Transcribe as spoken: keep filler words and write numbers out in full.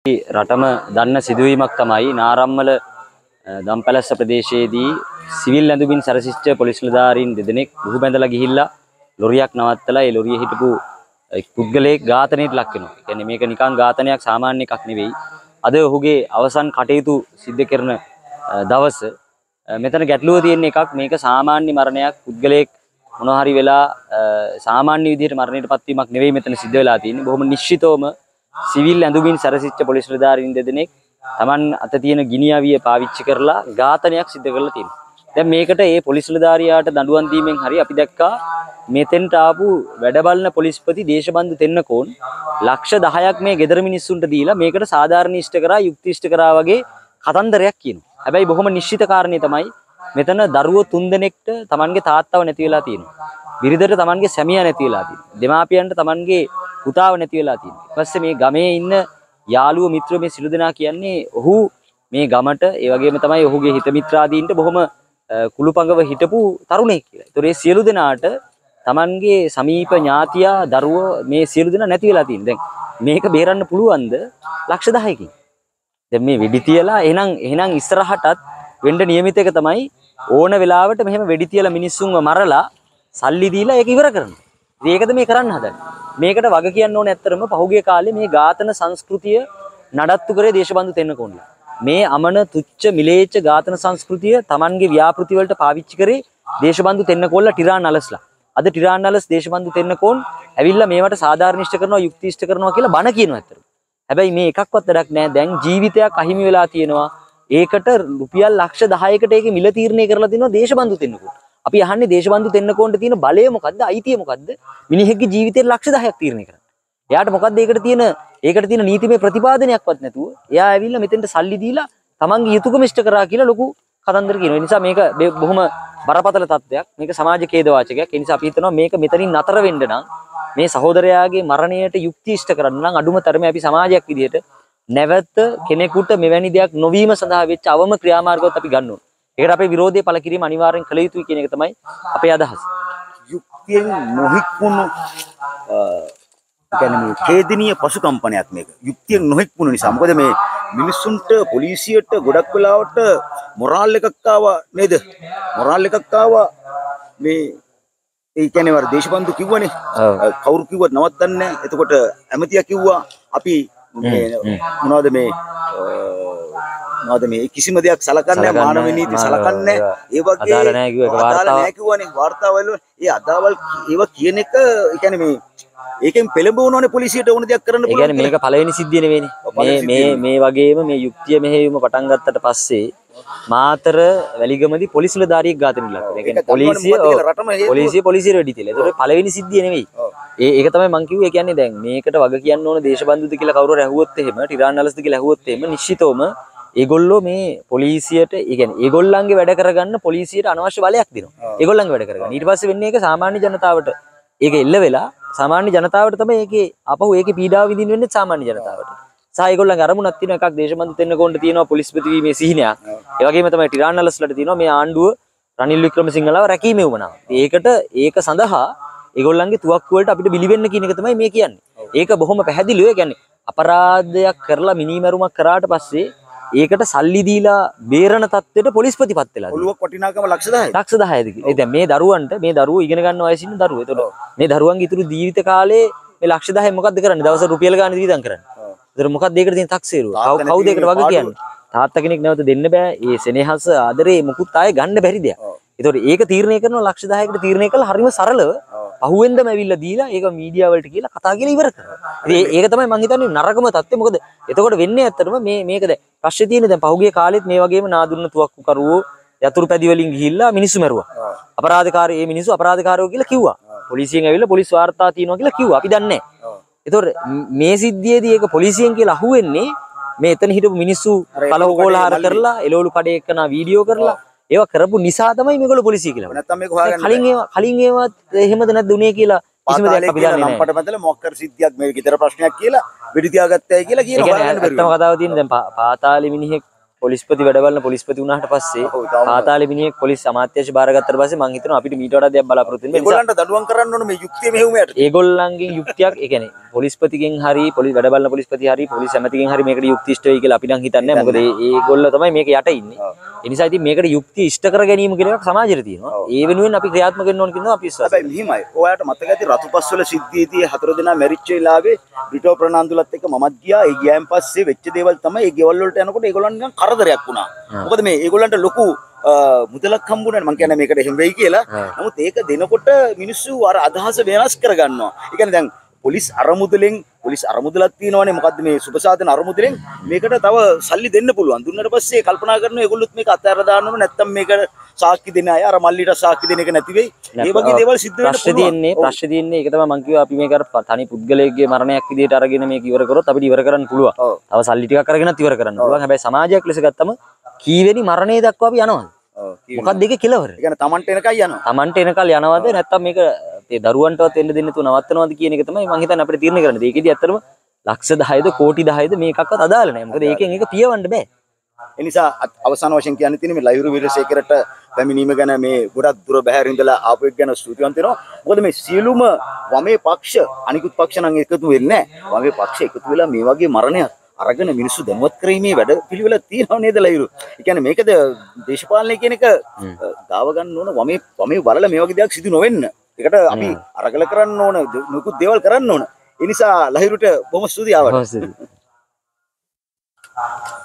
රටම දන්න සිදුවීමක් තමයි නාරම්මල දම්පැලස්ස ප්‍රදේශයේදී සිවිල් ඇඳුමින් සැරසිච්ච පොලිස් නිලධාරීන් දෙදෙනෙක් බුහු බැඳලා ගිහිල්ලා ලොරියක් නවත්තලා ඒ ලොරියේ හිටපු පුද්ගලයෙක් ඝාතනයට ලක් වෙනවා. ඒ කියන්නේ මේක නිකන් ඝාතනයක් සාමාන්‍ය එකක් නෙවෙයි. අද ඔහුගේ අවසන් කටයුතු සිද්ධ කරන දවස මෙතන ගැටලුව තියෙන එකක් මේක සාමාන්‍ය මරණයක් පුද්ගලයෙක් මොනවා හරි වෙලා සාමාන්‍ය විදිහට මරණයටපත් වීමක් නෙවෙයි මෙතන සිද්ධ වෙලා තියෙන්නේ. බොහොම නිශ්චිතවම සිවිල් ඇඳුමින් සැරසිච්ච පොලිස් නිලධාරීන් දෙදෙනෙක් Taman අත තියෙන ගිනි අවිය පාවිච්චි කරලා ඝාතනයක් සිදු කරලා තියෙනවා. දැන් මේකට ඒ පොලිස් නිලධාරියාට දඬුවම් දීමෙන් හරි අපි දැක්කා මෙතෙන්ට ආපු වැඩ බලන පොලිස්පති දේශබන්දු තෙන්නකෝන් ලක්ෂ දහයක් මේ ගෙදර මිනිස්සුන්ට දීලා මේකට සාධාරණ ඉෂ්ට කරා යුක්ති ඉෂ්ට කරා වගේ කතන්දරයක් කියනවා. හැබැයි බොහොම නිශ්චිත කාරණේ තමයි මෙතන දරුවෝ තුන්දෙනෙක්ට Tamanගේ තාත්තව නැති වෙලා තියෙනවා. බිරිඳට Tamanගේ සැමියා නැති වෙලා තියෙනවා. දෙමාපියන්ට Tamanගේ පුතාව නැති වෙලා තියෙනවා. ඊට පස්සේ මේ ගමේ ඉන්න යාළුවෝ මිත්‍රයෝ මේ සිළු දෙනා කියන්නේ ඔහු මේ ගමට ඒ වගේම තමයි ඔහුගේ හිත මිත්‍රාදීන්ට බොහොම කුළුපඟව හිටපු තරුණයෙක් කියලා. ඒතොර මේ සියලු දෙනාට Tamanගේ සමීප ඥාතියා දරුවෝ මේ සියලු දෙනා නැති වෙලා තියෙනවා. දැන් මේක බේරන්න පුළුවන්ද ලක්ෂ දහයකින්? දැන් මේ වෙඩි තියලා එහෙනම් එහෙනම් ඉස්සරහටත් වෙන්න නියමිත එක තමයි ඕන වෙලාවට මෙහෙම වෙඩි තියලා මිනිස්සුන්ව මරලා සල්ලි දීලා ඒක ඉවර කරනවා. ඒකද මේ කරන්න හදන්නේ. මේකට වග කියන්න ඕනේ ඇත්තරම පහුගිය කාලේ මේ ඝාතන සංස්කෘතිය නඩත්තු කරේ දේශබන්දු තෙන්නකෝන්ලා. මේ අමන තුච්ච මිලේච්ච ඝාතන සංස්කෘතිය Tamanගේ ව්‍යාපෘති වලට පාවිච්චි කරේ දේශබන්දු තෙන්නකෝන්ලා ටිරාන් අලස්ලා. අද ටිරාන් අලස් දේශබන්දු තෙන්නකෝන් ඇවිල්ලා මේවට සාධාරණීෂ්ඨ කරනවා යුක්තිෂ්ඨ කරනවා කියලා බණ කියනවා ඇත්තට. හැබැයි මේ එකක්වත් වැඩක් නැහැ. දැන් ජීවිතයක් අහිමි වෙලා තියෙනවා. ඒකට රුපියල් ලක්ෂ දහයකට ඒකේ මිල තීරණය කරලා තිනවා දේශබන්දු තෙන්නකෝන්. අපි අහන්නේ දේශබන්දු තෙන්නකෝන්ට තියෙන බලය මොකද්ද? අයිතිය මොකද්ද? මිනිහෙක්ගේ ජීවිතේ ලක්ෂ දහයක් තීරණය කරන්න. එයාට මොකද්ද ඒකට තියෙන ඒකට තියෙන නීතිමය ප්‍රතිපාදනයක්වත් නැතුව එයා ඇවිල්ලා මෙතෙන්ට සල්ලි දීලා තමන්ගේ යුතුයකම ඉෂ්ට කරා කියලා ලොකු කතන්දර කියනවා. ඒ නිසා මේක බොහොම බරපතල තත්ත්වයක්. මේක සමාජ ඛේදවාචකයක්. ඒ නිසා අපි හිතනවා මේක මෙතනින් නතර වෙන්න නම් මේ සහෝදරයාගේ මරණයට යුක්ති ඉෂ්ට කරන්න නම් අඩුම තරමේ අපි සමාජයක් විදියට නැවත කෙනෙකුට මෙවැනි දෙයක් නොවීම සඳහා වෙච්ච අවම ක්‍රියාමාර්ගවත් අපි ගන්න ඕනේ. ඒකට අපේ විරෝධය පළ කිරීම අනිවාර්යෙන් කළ යුතුයි කියන එක තමයි අපේ අදහස. යුක්තියෙන් නොහික්මුණු කියන්නේ මේ ඛේදනීය පසුකම්පනයක් මේක. යුක්තියෙන් නොහික්මුණු නිසා. මොකද මේ මිනිස්සුන්ට පොලිසියට ගොඩක් වෙලාවට මොරාල් එකක් ආවා නේද? මොරාල් එකක් ආවා මේ ඒ කියන්නේ වර දේශබන්දු කිව්වනේ. කවුරු කිව්වත් නවත්තන්නේ නැහැ. එතකොට ඇමතියා කිව්වා අපි මොනවද මේ මොනවද මේ කිසිම දෙයක් සලකන්නේ මානව නීති සලකන්නේ ඒ වගේ අදාළ නැහැ කිව්ව එක වාර්තාව නැහැ කිව්වනේ වාර්තාවල ඒ අදාවල් ඒවා කියන එක ඒ කියන්නේ මේ ඒකෙන් පෙළඹවනෝනේ පොලිසියට ඕන දෙයක් කරන්න පුළුවන්. ඒ කියන්නේ මේක පළවෙනි සිද්ධිය නෙවෙයිනේ. මේ මේ මේ වගේම මේ යුක්තිය මෙහෙයුම පටන් ගත්තට පස්සේ මාතර වැලිගමදී පොලිස් නිලධාරියෙක් ඝාතනය ලක් කරා. ඒ කියන්නේ පොලිසිය පොලිසිය පොලිසියට වෙඩි තියලා. ඒක පළවෙනි සිද්ධිය නෙවෙයි. ඒ ඒක තමයි මම කිව්වේ. ඒ කියන්නේ දැන් මේකට වග කියන්න ඕන දේශබන්දුද කියලා කවුරු හරි ඇහුවොත් එහෙම ටිරාන් අලස්ද කියලා ඇහුවොත් එහෙම නිශ්චිතවම ඒගොල්ලෝ මේ පොලිසියට ඒ කියන්නේ ඒගොල්ලන්ගේ වැඩ කරගන්න පොලිසියට අනවශ්‍ය බලයක් දෙනවා. ඒගොල්ලන්ගේ වැඩ කරගන්න. ඊට පස්සේ වෙන්නේ ඒක සාමාන්‍ය ජනතාවට ඒක එල්ල වෙලා සාමාන්‍ය ජනතාවට තමයි ඒකේ අපහු ඒකේ පීඩාව විඳින්න වෙන්නේ සාමාන්‍ය ජනතාවට. සහ ඒගොල්ලන්ගේ අරමුණක් තියෙන එකක් දේශබන්දු තෙන්නකෝන්ට තියෙනවා පොලිස්පති වීමේ සිහිනයක්. ඒ වගේම තමයි ටිරාන් අලස්ලට තියෙනවා මේ ආණ්ඩුව රනිල් වික්‍රමසිංහලව රැකීමේ උවමනාව. ඒකට ඒක සඳහා ඒගොල්ලන්ගේ තුවක්කු වලට අපිට බිලි වෙන්න කියන එක තමයි මේ කියන්නේ. ඒක බොහොම පැහැදිලිව ඒ කියන්නේ අපරාධයක් කරලා මිනිමරුමක් කරාට පස්සේ ඒකට සල්ලි දීලා බේරන තත්ත්වයට පොලිස්පතිපත් වෙලා තියෙනවා. ඔළුවක් වටිනාකම ලක්ෂ දහයයි. ලක්ෂ දහයද කියලා. ඒ දැන් මේ දරුවන්ට මේ දරුවෝ ඉගෙන ගන්න වයසින් ඉන්න දරුවෝ. ඒතකොට මේ දරුවන්ගේ ඉතුරු ජීවිත කාලේ මේ ලක්ෂ දහය මොකද්ද කරන්නේ? දවසට රුපියල් ගාණක් වියදම් කරන්නේ. ඒතර මොකක්ද ඒකට තියෙන තක්සේරුව? කවුද ඒකට වග කියන්නේ? තාත්තා කෙනෙක් නැවත දෙන්න බෑ. ඒ සෙනෙහස ආදරේ මුකුත් ආයේ ගන්න බැරි දෙයක්. ඒතකොට ඒක තීරණය කරනවා ලක්ෂ දහයකට තීරණය කළා හරිම සරලව පහුවෙන්දම ඇවිල්ලා දීලා ඒක මීඩියා වලට කියලා කතා කියලා ඉවර කරනවා. ඉතින් ඒක තමයි මම හිතන්නේ නරකම තත්ත්වය. මොකද එතකොට වෙන්නේ ඇත්තටම මේ මේක දැන් ප්‍රශ්නේ තියෙන්නේ දැන් පහුගිය කාලෙත් මේ වගේම නාදුන්න තුවක්කු කරුවෝ යතුරු පැදි වලින් ගිහිල්ලා මිනිස්සු මැරුවා. අපරාධකාරී මේ මිනිස්සු අපරාධකාරයෝ කියලා කිව්වා. පොලිසියෙන් ඇවිල්ලා පොලිස් වාර්තා තියෙනවා කියලා කිව්වා. අපි දන්නේ නැහැ. එතකොට මේ සිද්ධියේදී ඒක පොලිසියෙන් කියලා අහුවෙන්නේ මේ එතන හිටපු මිනිස්සු කලකෝලහාර කරලා එළවලු කඩේ එක්කන වීඩියෝ කරලා ඒවා කරපු නිසා තමයි මේගොල්ලෝ පොලිසිය කියලා. නැත්තම් මේක හොයාගන්න කලින් ඒවා කලින් ඒවත් එහෙමද නැද්ද උනේ කියලා කිසිම දෙයක් අපි දන්නේ නැහැ. ලම්පට මැදලා මොකක් කර සිද්ධියක් මේක විතර ප්‍රශ්නයක් කියලා වෙඩි තියාගත්තයි කියලා කියනවා. හොයාගන්න බැරි. ඇත්තම කතාව තියෙන්නේ දැන් පාතාලේ මිනිහෙක් පොලිස්පති වැඩ බලන පොලිස්පති වුණාට පස්සේ පාතාලේ මිනිහෙක් පොලිස් අමාත්‍යාංශ බාරගත්තට පස්සේ මං හිතනවා අපිට මීට වඩා දෙයක් බලාපොරොත්තු වෙන්න. ඒගොල්ලන්ට දඩුවම් කරන්න ඕනේ මේ යුක්තිය මෙහෙම යට. ඒගොල්ලන්ගෙන් යුක්තියක් ඒ කියන්නේ පොලිස්පතිගෙන් හරි පොලිස් වැඩ බලන පොලිස්පති හරි පොලිස් ඇමතිගෙන් හරි මේකට යුක්ති ඉෂ්ට වෙයි කියලා අපි නම් හිතන්නේ නැහැ. මොකද ඒ ඒගොල්ලෝ තමයි මේක යට ඉන්නේ. ඒ නිසා ඉතින් මේකට යුක්ති ඉෂ්ට කර ගැනීම කියලා එකක් සමාජෙට තියෙනවා. ඒ වෙනුවෙන් අපි ක්‍රියාත්මක වෙන්න ඕන කියනවා අපි විශ්වාස. හැබැයි මෙහිමයි. ඔයාලට මතක ඇති රතුපස්වල සිද්ධියේදී හතර දෙනා මැරිච්ච වෙලාවේ බ්‍රිටෝ ප්‍රනාන්දුලත් එක්ක මමත් ගියා. ඒ ගියාන් පස්සේ වෙච්ච දේවල් තමයි ඒ ගෙවල් වලට යනකොට ඒගොල්ලන් නිකන් කරදරයක් වුණා. මොකද මේ ඒගොල්ලන්ට ලොකු මුදලක් හම්බුනේ මං කියන්නේ මේකට එහෙම වෙයි කියලා. නමුත් ඒක දෙනකොට මිනිස්සු අර අදහස වෙනස් කරගන්නවා. ඒ කියන්නේ දැන් පොලිස් අරමුදලෙන් පොලිස් අරමුදලක් තියෙනවානේ. මොකද්ද මේ සුබසාධන අරමුදලෙන් මේකට තව සල්ලි දෙන්න පුළුවන්. දුන්නාට පස්සේ කල්පනා කරනවා ඒගොල්ලොත් මේක අතහැර දාන්න ඕන නැත්නම් මේක සාක්ෂි දෙන්න අය අර මල්ලිට සාක්ෂි දෙන එක නැති වෙයි. ඒ වගේ දේවල් සිද්ධ වෙන්න ප්‍රශ්න තියෙන්නේ ප්‍රශ්න තියෙන්නේ ඒක තමයි මං කිව්වා අපි මේක අර තනි පුද්ගලයෙක්ගේ මරණයක් විදිහට අරගෙන මේක ඉවර කරොත් අපිට ඉවර කරන්න පුළුවන්. තව සල්ලි ටිකක් අරගෙනත් ඉවර කරන්න පුළුවන්. හැබැයි සමාජයක් ලෙස ගත්තම කීවෙනි මරණය දක්වා අපි යනවද? මොකක්ද ඒකේ කෙලවර? ඒ කියන්නේ Tamanට එනකල් යනවා. Tamanට එනකල් යනවද නැත්නම් මේක ඒ දරුවන්ටවත් එන්න දෙන්න තු නවත්තනවද කියන එක තමයි මම හිතන්නේ අපිට තීරණය කරන්න. ඒකෙදි ඇත්තටම ලක්ෂ දහයද කෝටි දහයද මේකක්වත් අදාළ නැහැ. මොකද ඒකෙන් ඒක පියවන්න බෑ. ඒ නිසා අවසාන වශයෙන් කියන්න තියෙන්නේ මේ ලහිරු වීරසේකරට පැමිණීම ගැන මේ ගොඩක් දුර බැහැර ඉඳලා ආපු එක ගැන ස්තුතිවන්ත වෙනවා. මොකද මේ සියලුම වමේ පක්ෂ අනිකුත් පක්ෂ නම් එකතු වෙන්නේ නැහැ. වමේ පක්ෂ එකතු වෙලා මේ වගේ මරණයක් අරගෙන මිනිස්සු දැනුවත් කිරීමේ වැඩ පිළිවෙල තියෙනව නේද ලහිරු? ඒ කියන්නේ මේකද දේශපාලනය කියන එක ගාව ගන්න ඕන වමේ වමේ වලල මේ වගේ දෙයක් සිදු නොවෙන්න. ඒකට අපි අරගල කරන්න ඕන නුකුත් දේවල් කරන්න ඕන. ඒ නිසා ලහිරුට බොහොම ස්තුතියි ආවට.